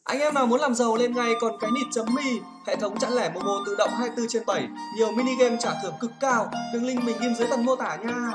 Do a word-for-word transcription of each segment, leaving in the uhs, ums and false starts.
Anh em nào muốn làm giàu lên ngay còn cái nịt chấm me, hệ thống chẵn lẻ Momo tự động hai mươi tư trên bảy, nhiều mini game trả thưởng cực cao, đường link mình ghim dưới phần mô tả nha.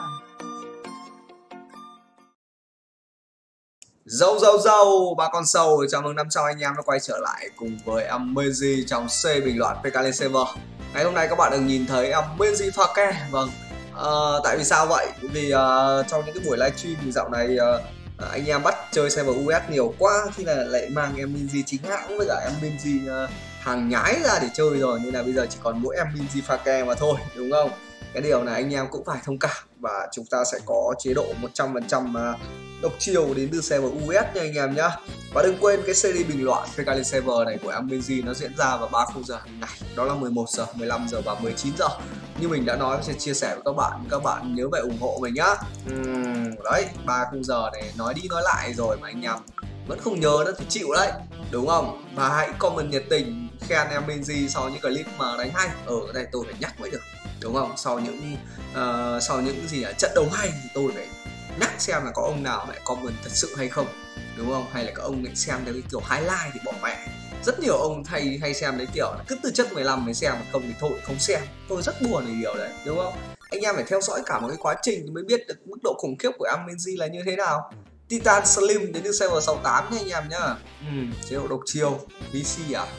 Dâu dâu dâu, ba con sâu, chào mừng năm sau anh em đã quay trở lại cùng với em Menzi trong C bình luận pê ca lê Server. Ngày hôm nay các bạn được nhìn thấy em Menzi pha ke. Vâng, à, tại vì sao vậy? Vì uh, trong những cái buổi livestream thì dạo này uh, anh em bắt chơi server u ét nhiều quá, thì là lại mang em Menzi chính hãng với cả em Menzi uh, hàng nhái ra để chơi rồi, nên là bây giờ chỉ còn mỗi em Menzi pha ke mà thôi, đúng không? Cái điều này anh em cũng phải thông cảm, và chúng ta sẽ có chế độ một trăm phần trăm độc chiêu đến từ server u ét nha anh em nhá. Và đừng quên cái series bình luận pê ca lê Server này của em Menzi nó diễn ra vào ba khung giờ hàng ngày, đó là mười một giờ, mười lăm giờ và mười chín giờ. Như mình đã nói sẽ chia sẻ với các bạn, các bạn nhớ vậy ủng hộ mình nhá. uhm, Đấy, ba khung giờ này nói đi nói lại rồi mà anh em vẫn không nhớ nữa thì chịu đấy, đúng không? Và hãy comment nhiệt tình khen em Menzi sau những clip mà đánh hay. Ở ừ, đây tôi phải nhắc mới được, đúng không? Sau những uh, sau những cái gì ở trận đấu hay thì tôi phải nhắc xem là có ông nào lại comment thật sự hay không, đúng không? Hay là các ông lại xem theo cái kiểu highlight thì bỏ mẹ. Rất nhiều ông hay hay xem đấy kiểu là cứ từ chất mười lăm mới xem, mà không thì thôi không xem. Tôi rất buồn vì điều đấy, đúng không? Anh em phải theo dõi cả một cái quá trình thì mới biết được mức độ khủng khiếp của em Menzi là như thế nào. Titan Slim đến từ server sáu mươi tám nha anh em nhá. Ừ, chế độ độc chiêu vê xê à?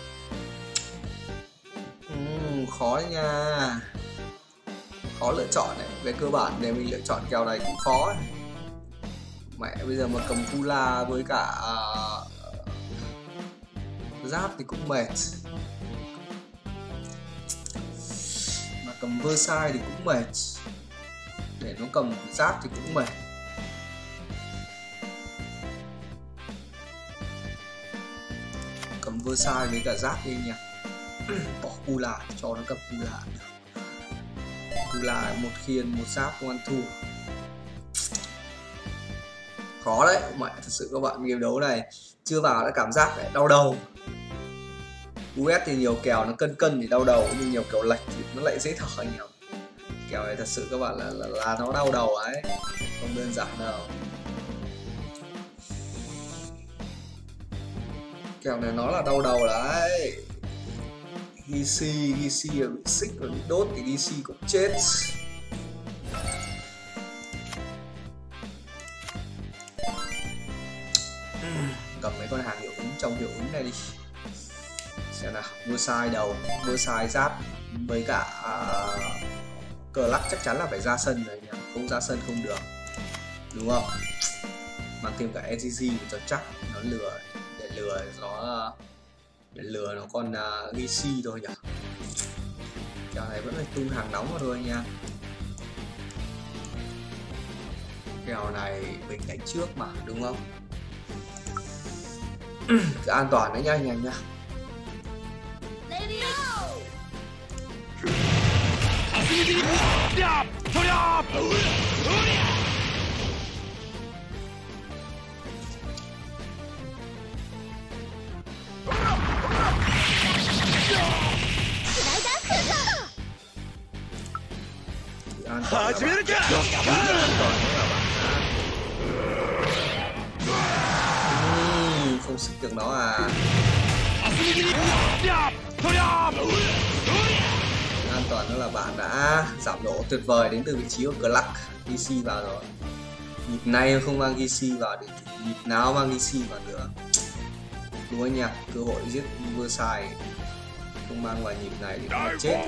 Ừ, khó đấy nha, khó lựa chọn này. Về cơ bản để mình lựa chọn kèo này cũng khó này. Mẹ, bây giờ mà cầm Kula với cả uh, giáp thì cũng mệt, mà cầm Versailles thì cũng mệt, để nó cầm giáp thì cũng mệt. Cầm Versailles với cả giáp đi nha. Bỏ Kula cho nó cầm Kula. Kula một khiên một giáp không ăn thua. Khó đấy, mẹ, thật sự các bạn, game đấu này chưa vào đã cảm giác lại đau đầu. u ét thì nhiều kèo nó cân cân thì đau đầu, nhưng nhiều kèo lệch thì nó lại dễ thở nhiều. Kèo này thật sự các bạn là, là, là nó đau đầu ấy, không đơn giản đâu. Kèo này nó là đau đầu đấy. giê xê, giê xê bị xích và bị đốt thì giê xê cũng chết. Cầm mấy con hàng hiệu ứng trong hiệu ứng này đi xem nào. Versailles đầu, Versailles giáp với cả uh, cờ lắc chắc chắn là phải ra sân rồi nhỉ, không ra sân không được, đúng không? Mang thêm cả e giê giê cho chắc, nó lừa để lừa nó để lừa nó còn uh, giê xê thôi nhỉ. Kèo này vẫn phải tung hàng nóng vào thôi anh em. Kèo này mình đánh trước mà, đúng không? Cứ an toàn đấy nha anh em nhá. An toàn không xích được nó à. An toàn đó là bạn đã giảm độ tuyệt vời đến từ vị trí của cờ lắc. giê xê vào rồi, nhịp này không mang giê xê vào thì nhịp nào mang giê xê vào nữa, đúng anh nha. Cơ hội giết Versailles không mang vào nhịp này thì nó chết.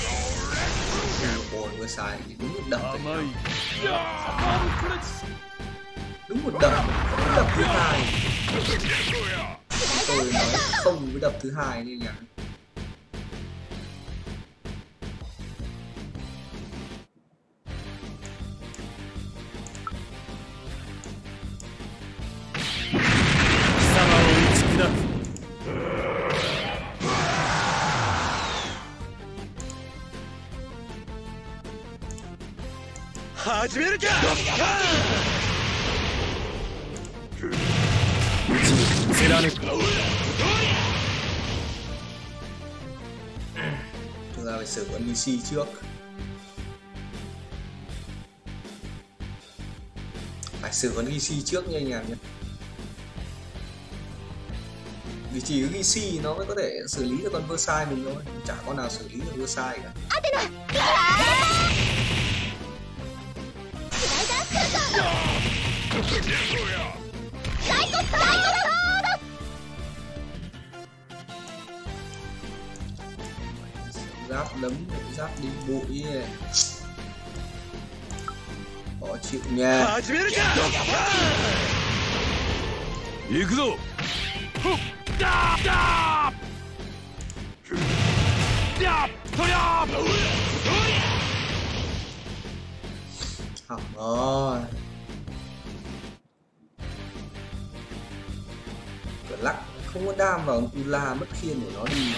Ôi, Versailles thì đúng một đập đấy, đúng một đập, đúng đập thứ hai. Tôi nói không với đập thứ hai như nhỉ. Chúng ta phải xử con giê xê trước. Phải xử con giê xê trước nha anh em nhé. Vì chỉ có Gishi nó mới có thể xử lý được con Versailles mình thôi, chả con nào xử lý được Versailles cả. Giáp đấm, giáp đi bụi này. Khó chịu nha. Hỏng rồi. Cửa lắc không có đam vào Ula, mất khiên của nó đi.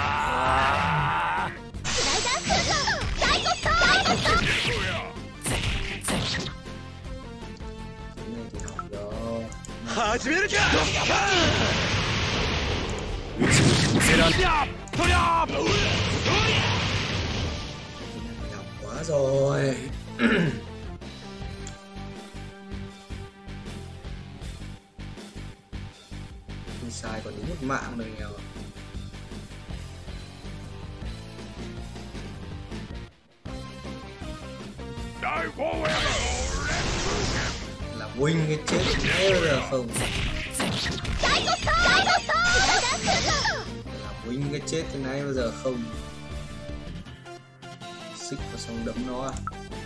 Nhọc quá rồi. Sai còn đúng một mạng rồi nghèo. Là Wing cái chết thế bây giờ không. Là Wing cái chết thế này bây giờ không. Xích vào xong đấm nó à.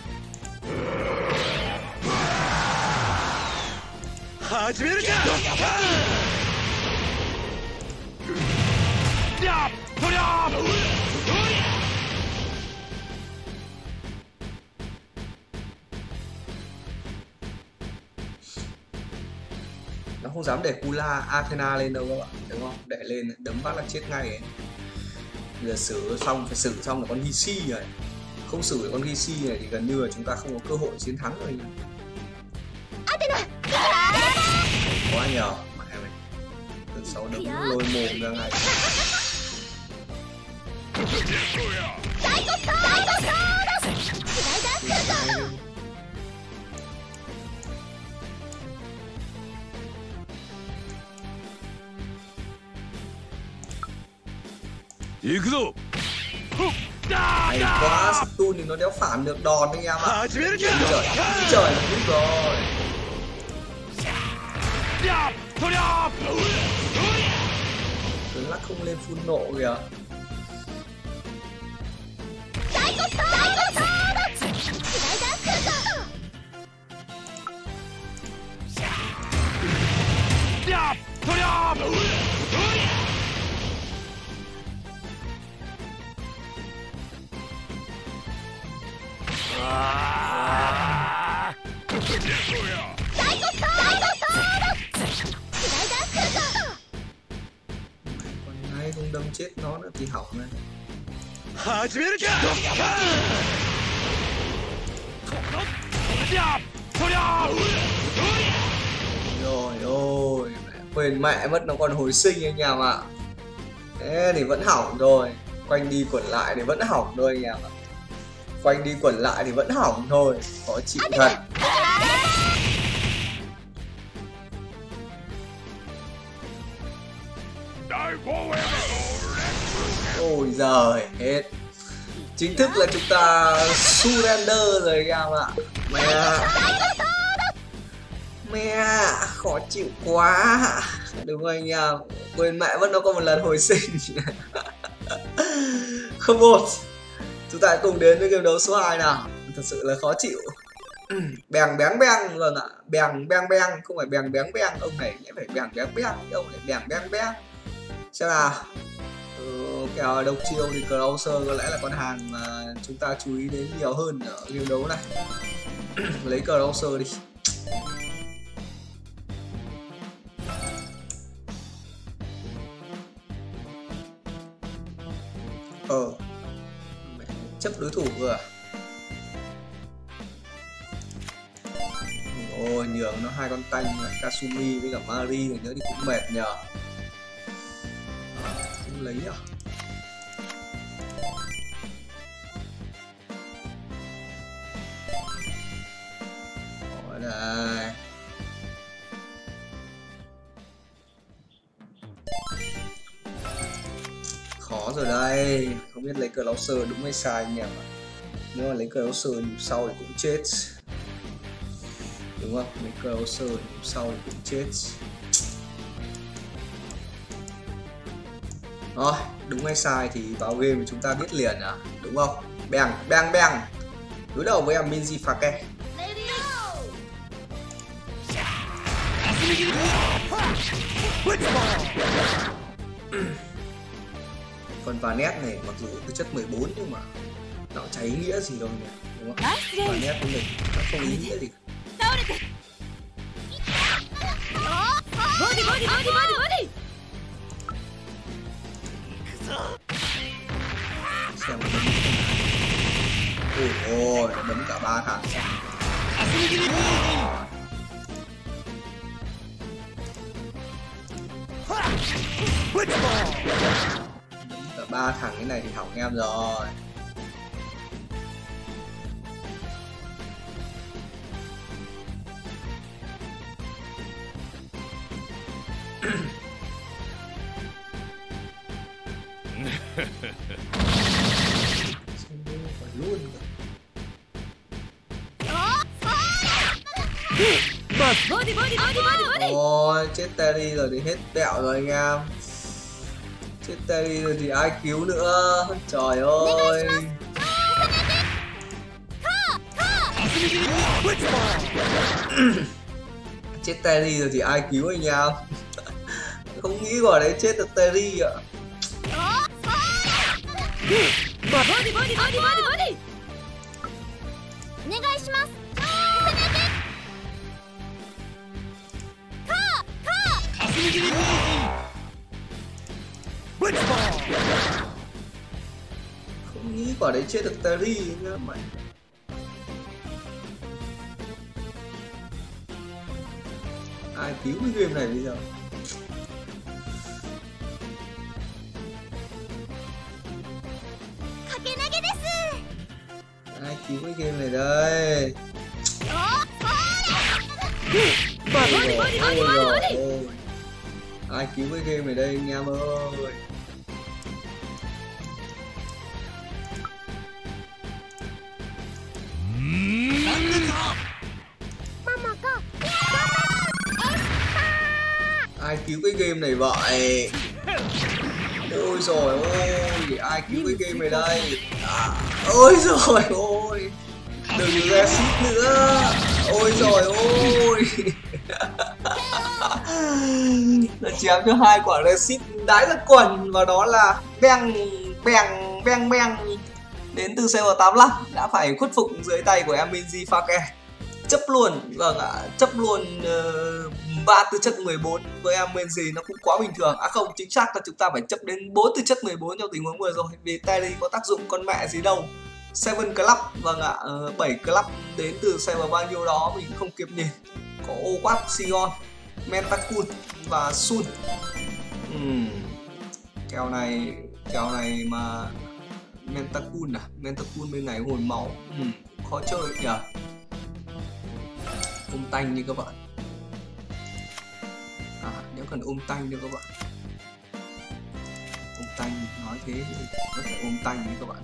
Nó không dám để Kula Athena lên đâu các bạn, đúng không? Để lên đấm phát là chết ngay ấy. Giờ xử xong, phải xử xong là con Gishi rồi. Không xử được con Gishi này thì gần như là chúng ta không có cơ hội chiến thắng rồi. Quá nhỏ mẹ mày. Từ sau đấm lôi mồm ra ngay. Hay quá, Stun thì nó đéo phản được đòn anh em ạ. Trời, trời là đúng rồi. Cứ lắc không lên full nộ kìa. Con này không đâm chết nó nữa thì hỏng này. Rồi ôi, quên mẹ mất nó còn hồi sinh anh em ạ. Thế thì vẫn hỏng rồi. Quanh đi quẩn lại thì vẫn hỏng thôi anh em ạ. Quanh đi quẩn lại thì vẫn hỏng thôi. Khó chịu thật. Ôi giời hết. Chính thức là chúng ta surrender rồi anh em ạ. Mẹ Mẹ khó chịu quá. Đúng rồi anh em. Quên mẹ vẫn nó có một lần hồi sinh. Không một. Chúng ta cùng đến với game đấu số hai nào. Thật sự là khó chịu. Bèng bén beng vâng ạ. Bèng beng beng, không phải bèng bén beng. Ông này nhẽ phải bèng bén beng, ông này bèng beng beng. Xem nào. Ừ, kèo độc chiêu thì Closer có lẽ là con hàng mà chúng ta chú ý đến nhiều hơn ở game đấu này. Lấy Closer đi. Ờ chấp đối thủ vừa. Ôi nhường nó hai con tanh là Kasumi với cả Mari nữa thì cũng mệt nhờ. Không lấy à. Rồi đây. Khó rồi đây, không biết lấy Closer đúng hay sai anh em ạ. Nếu mà lấy Closer nhịp sau thì cũng chết, đúng không? Lấy Closer nhịp sau thì cũng chết. Rồi, đúng hay sai thì vào game thì chúng ta biết liền à, đúng không? Beng, beng, beng. Đối đầu với em Minzy Fake. Còn Vanet này mặc dù tư chất mười bốn nhưng mà nó chả ý nghĩa gì đâu nhỉ, đúng không? Vanet của mình nó không ý nghĩa gì. Xem nó đấm. Ôi ôi, nó đấm cả ba thằng. Đấm cả ba thằng cái này thì hỏng em rồi. Luôn. Ôi chết Terry rồi thì hết bẹo rồi anh em. Chết Terry rồi thì ai cứu nữa. Trời ơi. Chết Terry rồi thì ai cứu anh em. Không nghĩ vào đấy chết được Terry ạ. Không nghĩ quả đấy chết được Terry nữa mày. Ai cứu cái game này bây giờ? Ai cứu cái game này đây? Ôi rồi, ôi rồi. Ai cứu cái game này đây anh em ơi? Ai cứu cái game này vậy? Ôi rồi ôi, ai cứu cái game này đây? À, ôi rồi ôi, đừng ra ship nữa. Ôi rồi ôi. Nó chém cho hai quả resit đái ra quần, và đó là beng beng beng beng đến từ server tám mươi lăm đã phải khuất phục dưới tay của em Minzy Fake. Chấp luôn, vâng ạ, à, chấp luôn ba uh, tư chất mười bốn với em Minzy nó cũng quá bình thường. À không, chính xác là chúng ta phải chấp đến bốn tư chất mười bốn trong tình huống vừa rồi, vì Terry có tác dụng con mẹ gì đâu. Seven Club, vâng ạ, à, bảy Club đến từ server bao nhiêu đó mình không kịp nhìn. Có Owat, Sion, Mentakun và Sun. uhm. Kèo này, kèo này mà Mentakun à, Mentakun bên này hồi máu, uhm. khó chơi nhỉ. Ôm tanh như các bạn. À, nếu cần ôm tanh như các bạn. Ôm tanh, nói thế thì có thể ôm tanh như các bạn.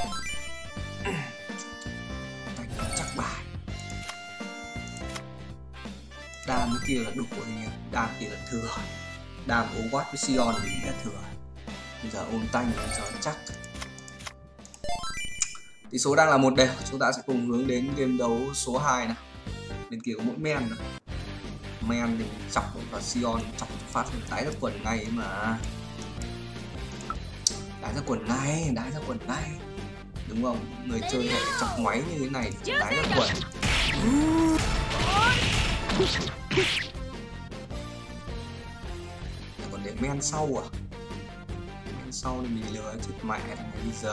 Tanh chắc bài. Đam cái kia là đủ rồi anh em, đam kia là thừa. Đam Owat với Sion thì là thừa. Bây giờ ôm tanh bây giờ chắc. Tỷ số đang là một đều, chúng ta sẽ cùng hướng đến game đấu số hai nào. Bên kia có mỗi men nữa. Men thì chọc và Sion chọc phát đáy ra quần ngay mà. Đáy ra quần ngay, đáy ra quần ngay. Đúng không? Người chơi hệ chọc ngoáy như thế này thì đáy ra quần. Còn để men sau à? Men sau thì mình lừa chết mẹ bây giờ.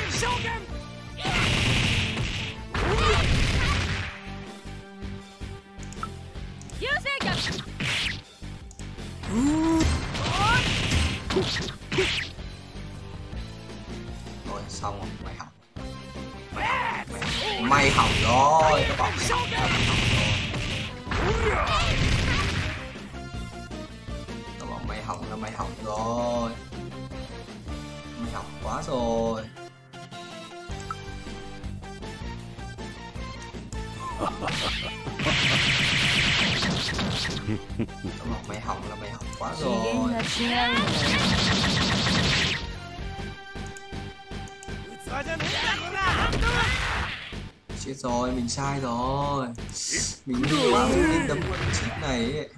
Rồi xong rồi, mày hỏng. Mày, mày, mày hỏng rồi các bạn. Tao bảo mày hỏng là mày hỏng rồi. Mày học quá rồi. Tao bảo mày hỏng là mày hỏng quá rồi. Chết rồi, mình sai rồi. Mình ngu quá, mình nên đấm con chip này ấy.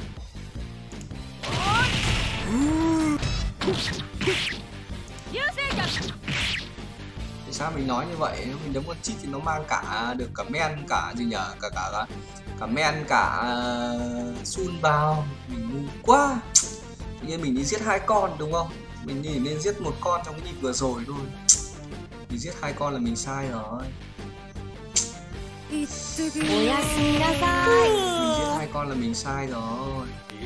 Tại sao mình nói như vậy? Mình đấm con chip thì nó mang cả được cả men, cả gì nhở, cả cả cả, cả men, cả uh, sun vào. Mình ngu quá. Tự nhiên mình đi giết hai con đúng không? Mình chỉ nên giết một con trong cái nhịp vừa rồi thôi. Mình giết hai con là mình sai rồi. Mình giết hai con là mình sai rồi.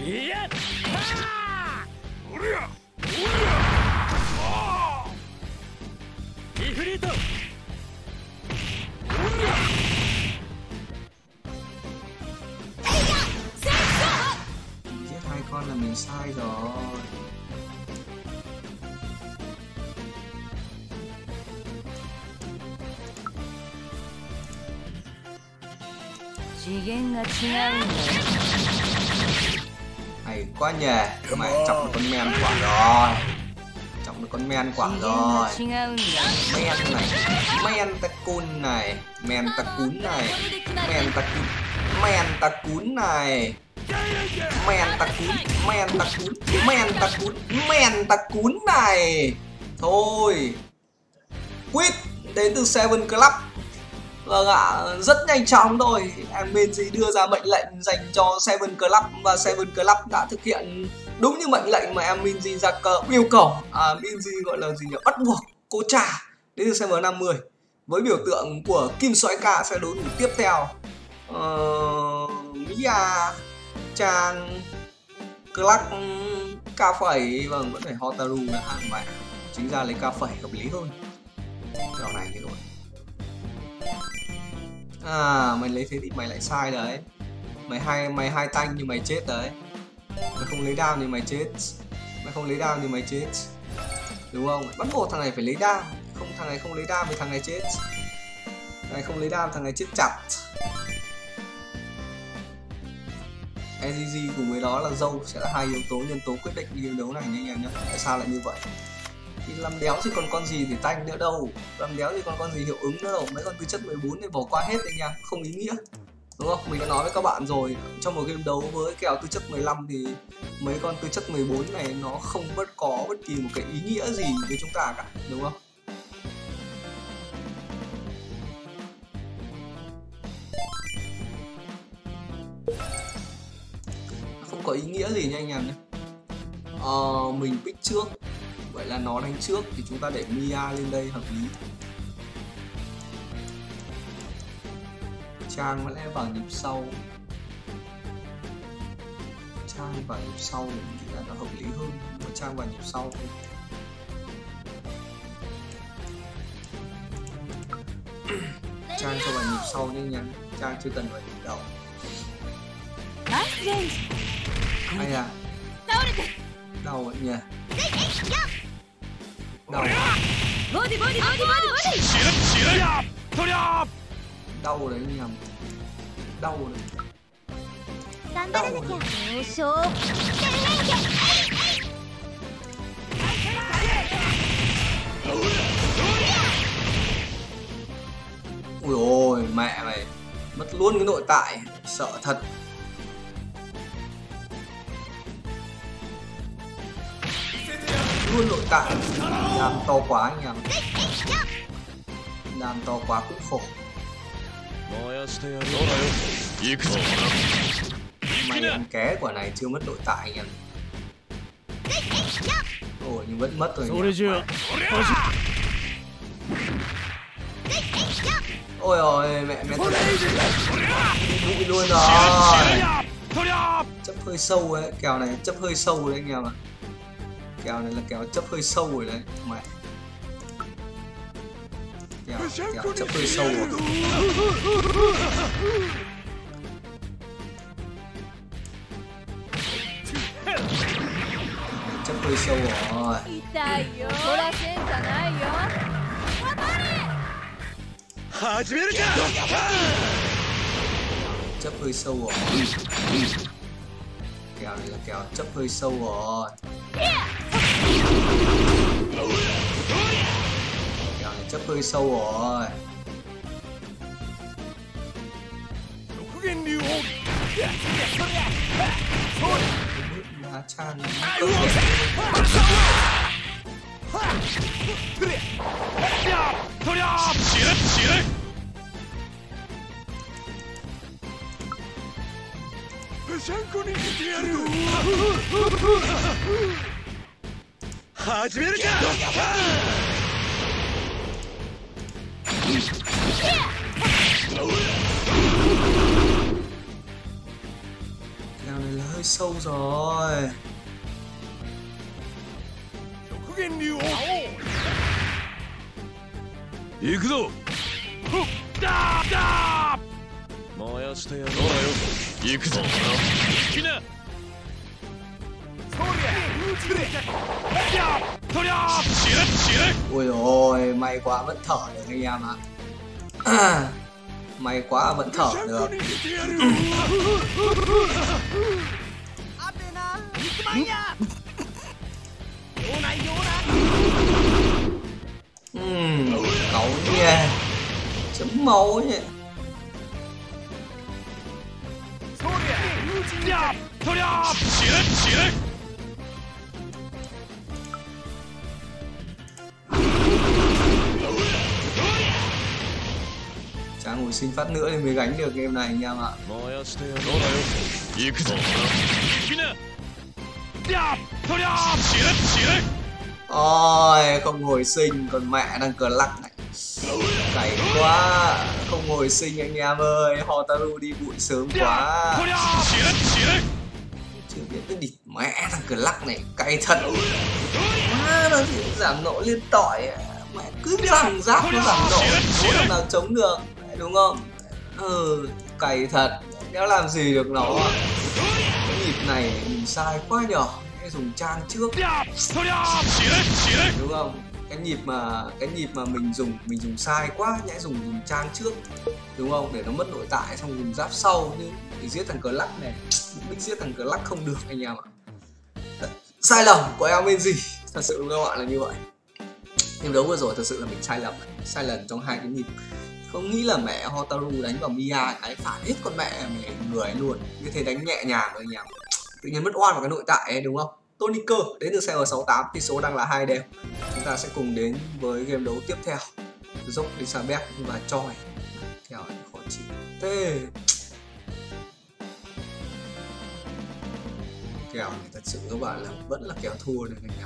Mình giết hai con là mình sai rồi. Hay quá nhỉ, mẹ chọc được con men quả rồi. Chọc được con men quả rồi. Men này, men ta cun này, men ta cún này, men ta cún, men ta cún này, men ta cún, men ta cún, men ta cún, men ta cún này. Thôi, quit đến từ Seven Club. Vâng ạ, rất nhanh chóng thôi. Em Benji đưa ra mệnh lệnh dành cho Seven Club và Seven Club đã thực hiện đúng như mệnh lệnh mà em Benji ra cờ yêu cầu. À, Benji gọi là gì nhỉ? Bắt buộc cô trả đến từ server năm mươi với biểu tượng của Kim Soái Ca sẽ đối thủ tiếp theo. Uh, Mia, Trang, Clark, Ca phẩy, vâng vẫn phải Hotaru đã hàng mẹ. Chính ra lấy Ca phẩy hợp lý hơn. Trò này thế rồi. À, mày lấy thế thì mày lại sai đấy. Mày hai mày hai tanh nhưng mày chết đấy. Mày không lấy đao thì mày chết. Mày không lấy đao thì mày chết. Đúng không? Bắt buộc thằng này phải lấy đao. Không, thằng này không lấy đao thì thằng này chết. Thằng này không lấy đao thằng này chết chặt. e giê giê cùng với đó là dâu sẽ là hai yếu tố nhân tố quyết định game đấu này nha anh em nhé. Tại sao lại như vậy? Thì làm đéo chứ còn con gì để tanh nữa đâu. Làm đéo thì còn con gì hiệu ứng nữa đâu. Mấy con tư chất mười bốn thì bỏ qua hết đấy nha. Không ý nghĩa. Đúng không? Mình đã nói với các bạn rồi. Trong một game đấu với kèo tư chất mười lăm thì mấy con tư chất mười bốn này nó không bất có bất kỳ một cái ý nghĩa gì với chúng ta cả. Đúng không? Không có ý nghĩa gì nha anh em nhé. Ờ, mình pick trước. Vậy là nó đánh trước thì chúng ta để Mia lên đây hợp lý. Trang vẫn lẽ vào nhịp sau. Trang vào nhịp sau mình nghĩ là nó hợp lý hơn. Mà Trang vào nhịp sau thôi. Trang cho vào nhịp sau nhanh nhanh. Trang chưa cần vào nhịp đầu. Hay à? Đau vậy nhỉ? Đau. Đau đấy nhầm. Đau đấy. Đau đấy. Ui ôi mẹ mày. Mất luôn cái nội tại. Sợ thật. Luôn nội tại. Làm to quá anh em. Làm to quá cũng khổ. May ăn ké quả này chưa mất nội tại anh em. Ôi nhưng vẫn mất rồi nhỉ. Ôi ôi mẹ mẹ bụi luôn rồi. Chấp hơi sâu ấy, kèo này chấp hơi sâu đấy anh em ạ. Kèo này là kèo chấp hơi sâu rồi đấy mẹ. Kèo, kèo chấp hơi sâu rồi. Chấp hơi sâu rồi. Chấp hơi sâu rồi. Kèo này là kèo chấp hơi sâu rồi. Kèo này chấp hơi sâu rồi. Lá chan kèo này là hơi sâu rồi. Ôi ôi, may quá vẫn thở được anh em ạ. À, may quá vẫn thở được. Ừm, cậu nha, chấm máu nhỉ. Chả ngồi sinh phát nữa thì mới gánh được game này anh em ạ. Ôi, không hồi sinh, còn mẹ đang cờ lắc này. Cày quá, không hồi sinh anh em ơi, Hotaru đi bụi sớm quá. Chưa biết cái địt mẹ thằng cờ lắc này, cay thật. Má, nó giảm nộ liên tội. Mẹ cứ thằng giáp nó giảm nộ, bố làm nào chống được, đúng không? Ừ, cay thật, đéo làm gì được nó. Cái nhịp này mình sai quá nhở, hay dùng trang trước, đúng không? Cái nhịp mà cái nhịp mà mình dùng mình dùng sai quá, nhẽ dùng dùng trang trước, đúng không? Để nó mất nội tại xong dùng giáp sau, nhưng để giết thằng cờ lắc này, biết giết thằng cờ lắc không được anh em ạ. Sai lầm của em bên gì? Thật sự các bạn là như vậy. Game đấu vừa rồi thật sự là mình sai lầm, sai lầm trong hai cái nhịp. Không nghĩ là mẹ Hotaru đánh vào Mia cái phản hết con mẹ mẹ người ấy luôn. Như thế đánh nhẹ nhàng rồi anh em. Tự nhiên mất oan vào cái nội tại ấy, đúng không? Toniker đến từ server sáu tám, tỷ số đang là hai đều. Chúng ta sẽ cùng đến với game đấu tiếp theo. Dốc Elizabeth và Choi. Kèo này khó chịu. Thế kèo này thật sự các bạn là vẫn là kèo thua được anh em.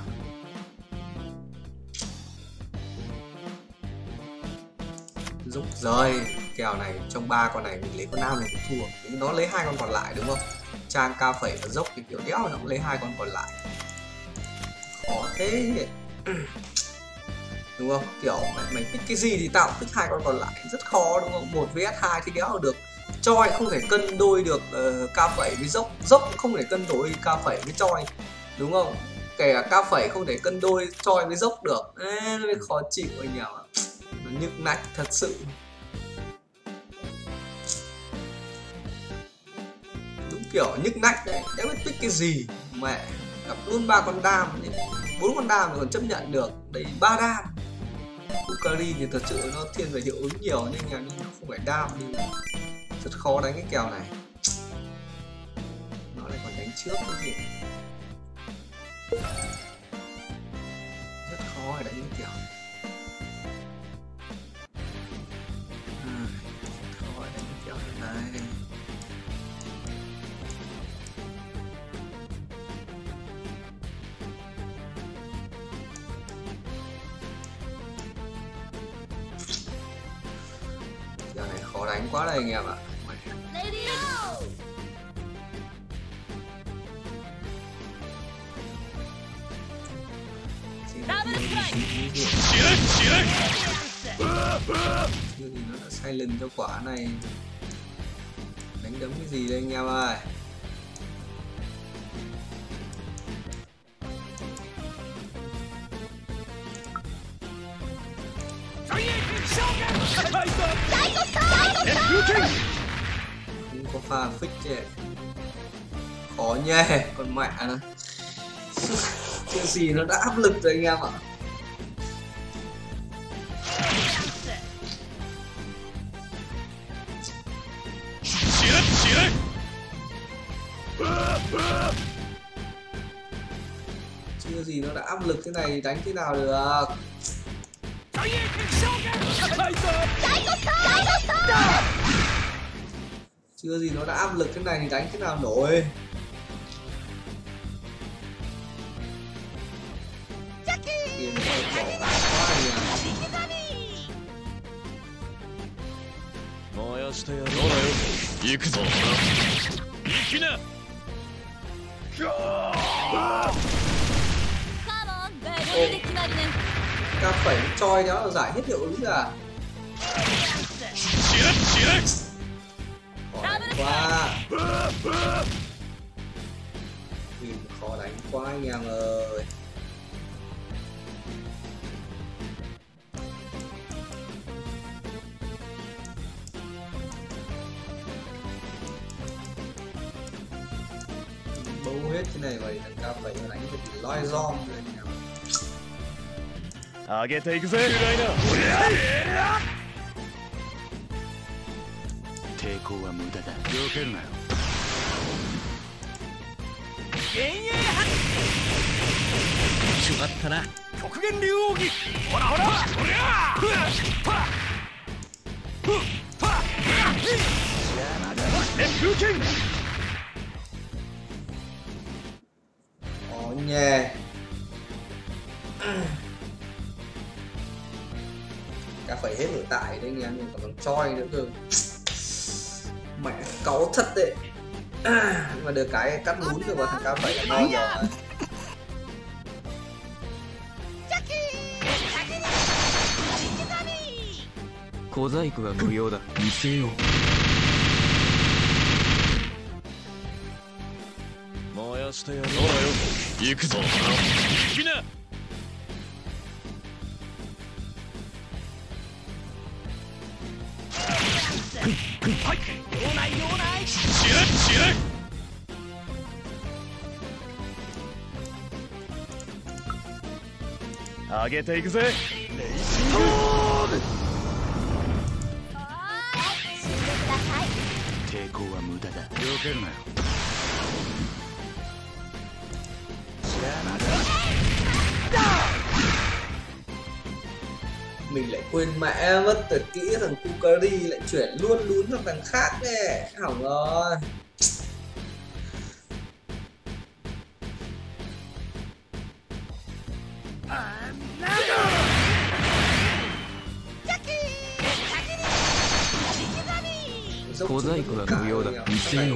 Dốc rơi, kèo này trong ba con này mình lấy con nam này cũng thua. Nhưng nó lấy hai con còn lại đúng không? Trang ca phẩy và dốc thì kiểu đéo nó cũng lấy hai con còn lại. Khó thế. Đúng không? Kiểu mày, mày thích cái gì thì tao thích hai con còn lại, rất khó đúng không? Một vs hai thì đéo được. Choi không thể cân đôi được uh, ca phẩy với dốc, dốc cũng không thể cân đối ca phẩy với Choi, đúng không? Kể cả ca phẩy không thể cân đôi Choi với dốc được. Ê, nó khó chịu anh em ạ. Nó nhức nách thật sự. Đúng kiểu nhức nách đấy, đéo biết pick cái gì. Mẹ, gặp luôn ba con đam, bốn con đam còn chấp nhận được, đây ba đam. Ukari thì thật sự nó thiên về hiệu ứng nhiều nhưng nhà nó không phải đam thì rất khó đánh cái kèo này. Nó lại còn đánh trước nữa thì rất khó để đánh cái kèo. À, khó để đánh cái kèo này. Kèo này khó đánh quá đây anh em ạ. Chưa thì nó đã silent cho quả này. Đánh đấm cái gì đây anh em ơi. Không có pha fix chứ. Khó nhè, con mẹ nó. Chelsea nó đã áp lực rồi anh em ạ. Chưa gì nó đã áp lực thế này đánh thế nào được. Chưa gì nó đã áp lực thế này thì đánh thế nào nổi. Tiền này bỏ quá nhỉ. Ta phải choi nó là giải hết hiệu ứng à. Khó đánh quá. Nhìn khó đánh quá anh em ơi. Bấu hết cái này vậy thằng cao vậy nó đánh cái gì loi rom rồi anh em. 上げていくぜ。抵抗は無駄だ。避けるなよ。幻影発。しまったな。極限竜奥義。ほらほら。ほりゃ。ふわ。パ。ふ。パ。邪魔だ。熱風剣。 Ó nhè. Cả phải hết ở tại đấy anh em, còn còn choi nữa cơ. Mẹ cáu thật đấy. À, mà được cái cắt lún được vào thằng cao phải là ngon rồi. Cô giải của người yêu đã見せよう。燃やしてやろうよ。行くぞ。行きな。はい。用ない用ない。知らん知らん。上げていくぜ。レイジング。抵抗は無駄だ。避けるなよ。 Mình lại quên mẹ mất tuyệt kỹ thằng Kukari lại chuyển luôn lún sang thằng khác nè. Hỏng rồi. Cô giải của người yêu đã bị xê.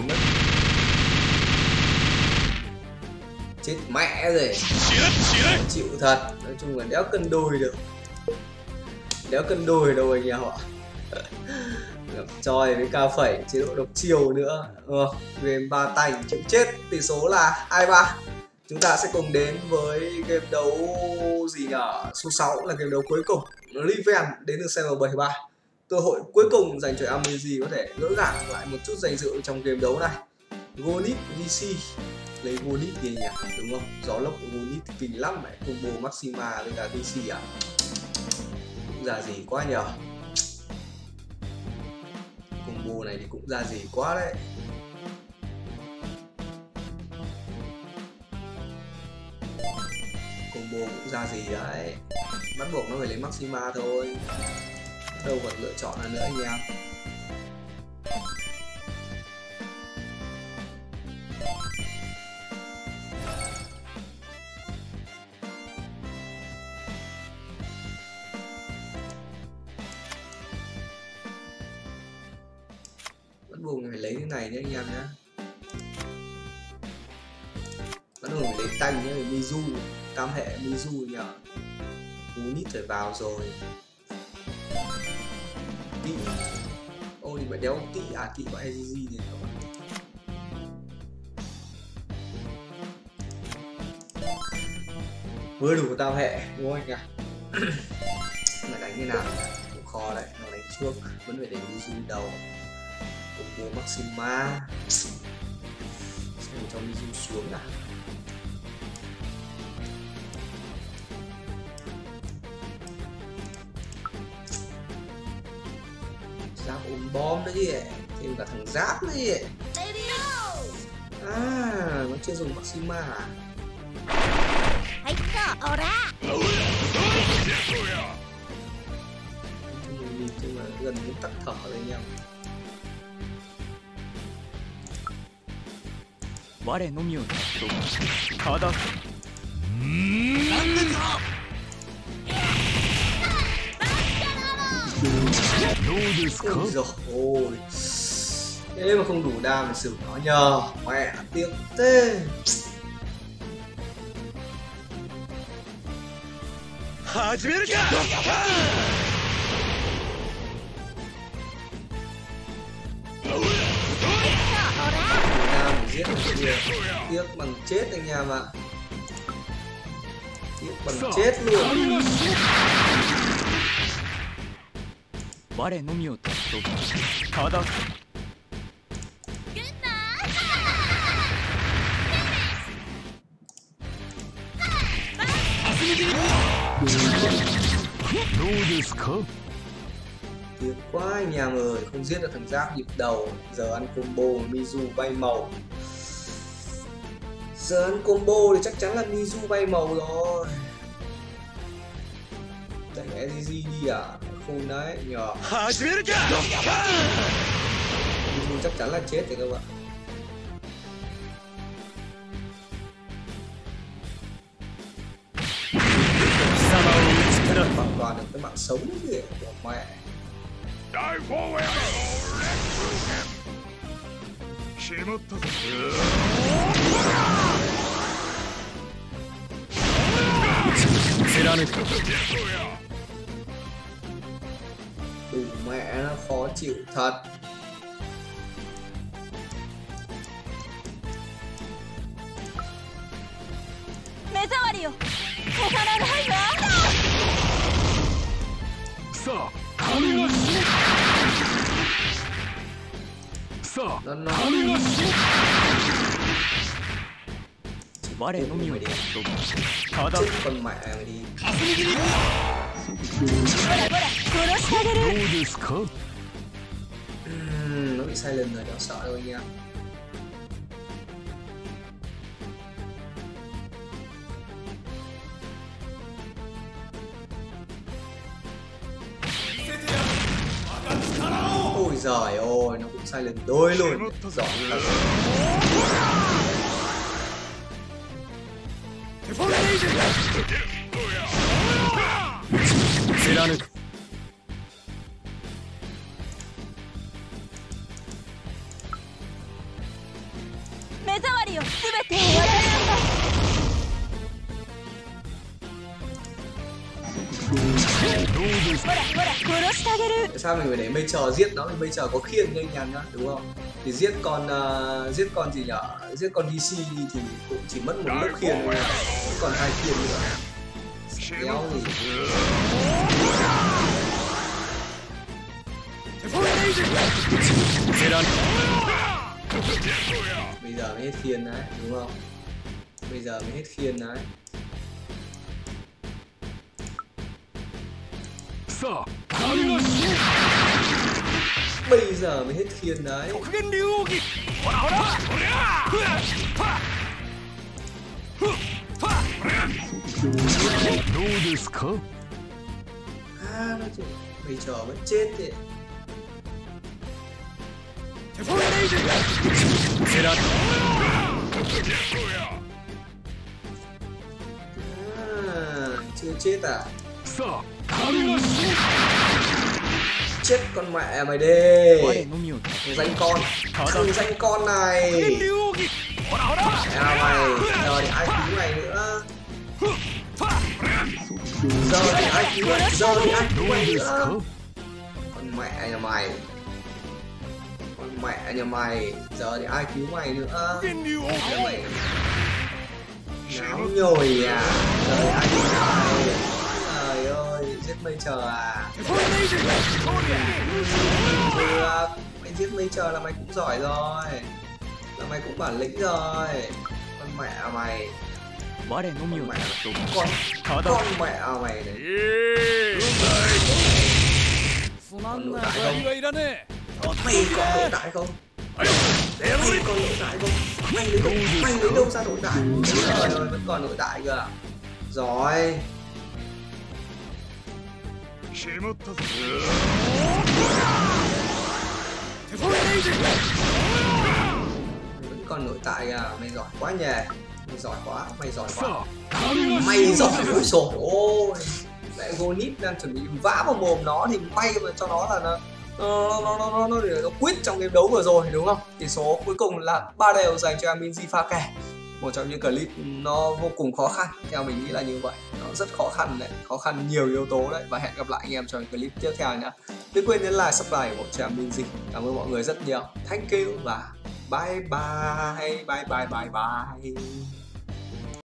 Chết mẹ rồi. Chịu thật. Nói chung là đéo cân đôi được. Đéo cân đôi đâu anh em ạ. Gặp choi với cao phẩy chế độ độc chiều nữa. Ừ, game ba tành chịu chết. Tỷ số là hai ba. Chúng ta sẽ cùng đến với game đấu gì nhở? Số sáu là game đấu cuối cùng. Revenge đến từ server bảy mươi ba. Cơ hội cuối cùng dành cho Ameji có thể gỡ gạc lại một chút danh dự trong game đấu này. Gonit vê xê. Lấy Gonit gì nhỉ? Đúng không? Gió lốc của Gonit kinh lắm này. Combo Maxima với cả vê xê à? Cũng ra gì quá nhờ. Combo này thì cũng ra gì quá đấy. Combo cũng ra gì đấy. Bắt buộc nó phải lấy Maxima thôi. Đâu còn lựa chọn là nữa anh em. Bắt buộc phải lấy cái này nhé anh em nhé. Bắt buộc phải lấy tanh nhé. Mizu, cam hệ Mizu nhở. Unit phải vào rồi. Kỵ. Ô thì phải đéo kỵ à, kỵ của e giê giê này các bạn. Vừa đủ tam hệ đúng không anh ạ? Lại đánh như nào cũng khó đấy, nó đánh trước vẫn phải để Mizu đầu. Combo Maxima xem cho Mizu xuống nào. Giáp ôm bom đấy chứ, thêm cả thằng giáp đấy chứ. À, nó chưa dùng Maxima à? Nhìn chung là gần như tắt thở lên nhau. 我のみをたっとかだうーんなんでだどうですか Ôi dồi ôi, thế mà không đủ đam để xử nó nhờ. Mẹ tiếc thế. Giết được kìa. Tiếc bằng chết anh em ạ. Tiếc bằng chết luôn. 我のみをたっとかだ どうですか Tiếc quá anh em ơi, không giết được thằng giáp nhịp đầu. Giờ ăn combo Mizu bay màu. Giờ ăn combo thì chắc chắn là Mizu bay màu rồi. Đẩy e giê giê đi à? Không đấy nhờ. Mizu chắc chắn là chết rồi các bạn. Bảo toàn được cái mạng sống kìa của mẹ. Đủ mẹ nó khó chịu thật. Nó nó 我のみをたっとかだ chết con mẹ mày đi. どうですか Uhm, nó bị sai lầm rồi, đéo sợ đâu anh em. Ôi giời ơi, nó cũng sai lần đôi luôn. Giỏi thật. Tại sao mình phải để mây chờ giết nó? Vì mây chờ có khiên nhanh nhằn nhá, đúng không? Thì giết con uh, giết con gì nhở? Giết con đê xê thì cũng chỉ mất một lớp khiên thôi, còn hai khiên nữa. Đéo gì. Bây giờ mới hết khiên đấy, đúng không? Bây giờ mới hết khiên đấy. Bây giờ mới hết khiên đấy. À, nó chỉ bây giờ vẫn chết thì. À, chưa chết à? Chết con mẹ mày đi. Thằng danh con. Thằng danh con này. Mẹ mày. Giờ thì ai cứu mày nữa? Giờ thì ai cứu mày? Giờ thì ai cứu mày nữa? Con mẹ nhà mày. Con mẹ nhà mày. Giờ thì ai cứu mày nữa? Nhà mày náo nhồi à? Giờ thì ai cứu mày? Trời ơi, giết mây Major à? 手本ネイジそうりゃ Được, mày giết Major là mày cũng giỏi rồi. Là mày cũng bản lĩnh rồi. Con mẹ mày. 我のみを Mẹ と con ただ con mẹ mày đấy. すまんな借りはいらねえ Mày có nội đại không? Mày có nội đại không? Mày lấy đâu, mày lấy đâu ra nội đại? Trời ơi, vẫn còn nội đại cơ à? Rồi. しまったぞ手本ネイジ Mày vẫn còn nội tại à? Mày giỏi quá nhỉ? Mày giỏi quá, mày giỏi quá. さあ Mày giỏi quá rồi, ôi. Lại Gonit đang chuẩn bị vã vào mồm nó thì may mà cho nó là nó nó nó nó nó, nó, nó quýt trong game đấu vừa rồi đúng không? Tỷ số cuối cùng là ba đều dành cho em Minzy pha kè. Một trong những clip nó vô cùng khó khăn, theo mình nghĩ là như vậy. Nó rất khó khăn đấy, khó khăn nhiều yếu tố đấy. Và hẹn gặp lại anh em trong clip tiếp theo nhé. Đừng quên nhấn like, subscribe của cho em Minzy. Cảm ơn mọi người rất nhiều. Thank you và bye bye, bye bye bye bye.